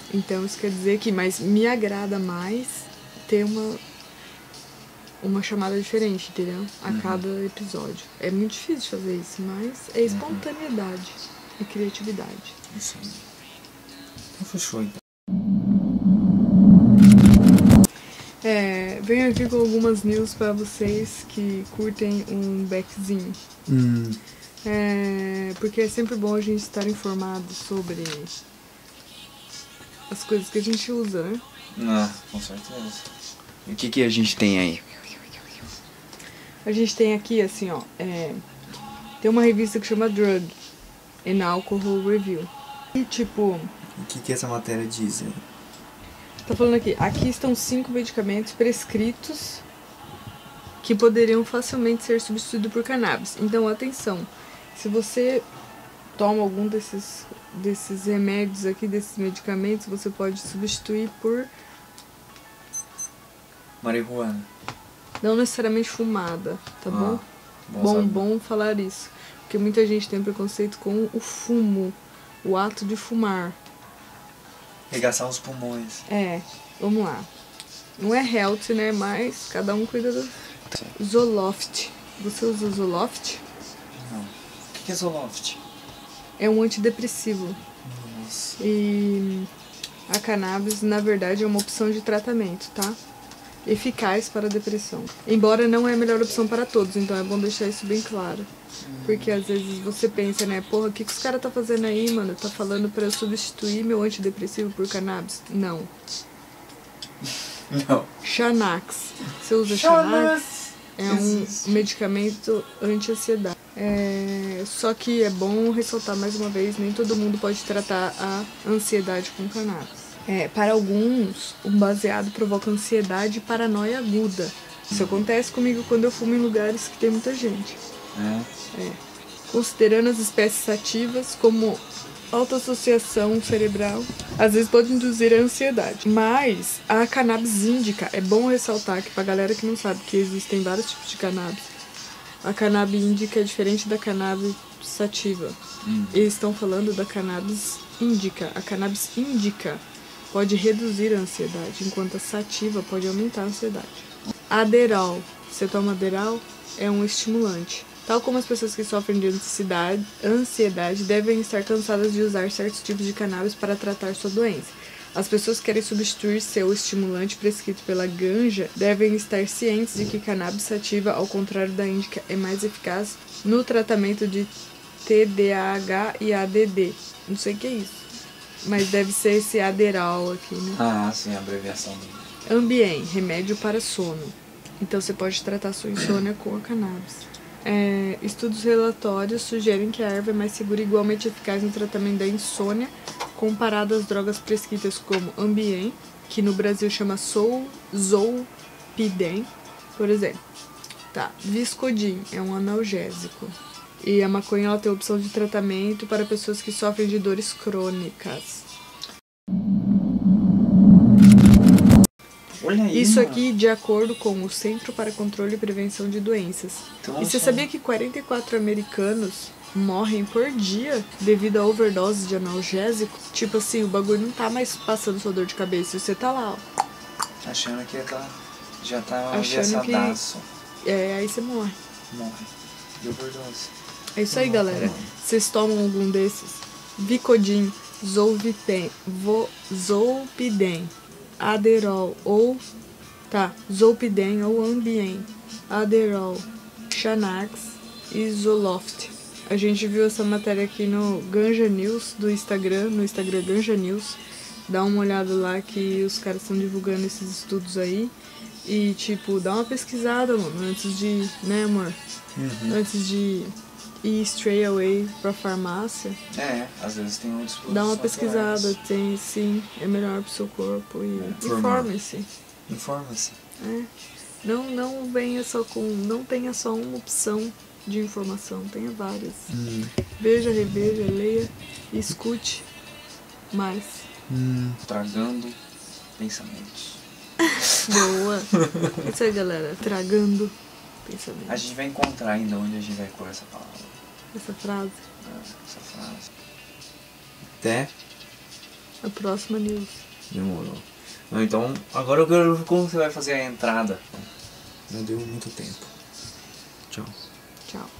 Então isso quer dizer que, mas me agrada mais ter uma chamada diferente, entendeu? A cada episódio. É muito difícil fazer isso, mas é espontaneidade e criatividade. Isso aí. Então fechou, então. Venho aqui com algumas news pra vocês que curtem um backzinho. Porque é sempre bom a gente estar informado sobre as coisas que a gente usa, né? Ah, com certeza. E o que a gente tem aí? A gente tem aqui, assim, ó, tem uma revista que chama Drug and Alcohol Review. E, tipo... O que essa matéria diz aí? Tá falando aqui estão 5 medicamentos prescritos que poderiam facilmente ser substituídos por cannabis. Então, atenção, se você toma algum desses remédios aqui, desses medicamentos, você pode substituir por... Marihuana. Não necessariamente fumada, tá bom? Bom falar isso. Porque muita gente tem preconceito com o fumo, o ato de fumar. Regaçar os pulmões. Vamos lá. Não é health, né? Mas cada um cuida do... Zoloft. Você usa o Zoloft? Não. O que é Zoloft? É um antidepressivo. Nossa. E a cannabis, na verdade, é uma opção de tratamento, tá? Eficaz para a depressão. Embora não é a melhor opção para todos, então é bom deixar isso bem claro. Porque às vezes você pensa, né? Porra, o que os caras tá fazendo aí, mano? Tá falando pra eu substituir meu antidepressivo por cannabis? Não. Não. Xanax. Você usa Xanax? É um medicamento anti-ansiedade. Só que é bom ressaltar mais uma vez, nem todo mundo pode tratar a ansiedade com cannabis. Para alguns, um baseado provoca ansiedade e paranoia aguda. Isso acontece comigo quando eu fumo em lugares que tem muita gente. Considerando as espécies ativas como autoassociação cerebral, às vezes pode induzir a ansiedade. Mas a cannabis índica, é bom ressaltar que pra galera que não sabe que existem vários tipos de cannabis, a cannabis índica é diferente da cannabis sativa. Eles estão falando da cannabis índica. A cannabis índica pode reduzir a ansiedade, enquanto a sativa pode aumentar a ansiedade. Adderall. Você toma Adderall? É um estimulante. Tal como as pessoas que sofrem de ansiedade devem estar cansadas de usar certos tipos de cannabis para tratar sua doença. As pessoas que querem substituir seu estimulante prescrito pela ganja devem estar cientes de que cannabis sativa, ao contrário da índica, é mais eficaz no tratamento de TDAH e ADD. Não sei o que é isso, mas deve ser esse Adderall aqui, né? Ah, sim, a abreviação do... Ambien, remédio para sono. Então você pode tratar sua insônia com a cannabis. Estudos relatórios sugerem que a erva é mais segura e igualmente eficaz no tratamento da insônia comparado às drogas prescritas como Ambien, que no Brasil chama Zolpidem, por exemplo. Viscodin é um analgésico. E a maconha ela tem a opção de tratamento para pessoas que sofrem de dores crônicas. Olha aí, isso mano. Aqui de acordo com o Centro para Controle e Prevenção de Doenças. Então, e você sabia que 44 americanos morrem por dia devido a overdose de analgésico? Tipo assim, o bagulho não tá mais passando sua dor de cabeça, você tá lá, ó. Achando que já tá achando que... aí você morre. Morre. De overdose. É isso aí, galera. Vocês tomam algum desses? Vicodin, Zolpidem, Adderall ou... Zolpidem ou Ambien, Adderall, Xanax e Zoloft. A gente viu essa matéria aqui no Ganja News do Instagram, no Instagram Ganja News. Dá uma olhada lá que os caras estão divulgando esses estudos aí. E, tipo, dá uma pesquisada, mano, antes de... Né, amor? Antes de ir straight away pra farmácia. Às vezes tem outros produtos. Dá uma pesquisada, tem sim, é melhor pro seu corpo e informe-se. Informa-se. Não venha só com... Não tenha só uma opção de informação, tenha várias. Veja, reveja, leia e escute mais. Tragando pensamentos. Boa! Isso aí, galera. Tragando pensamentos. A gente vai encontrar ainda onde a gente vai pôr essa palavra. Essa frase. Essa frase. Até A próxima news. Demorou. Não, então, agora eu quero ver como você vai fazer a entrada. Não deu muito tempo. Tchau. Tchau.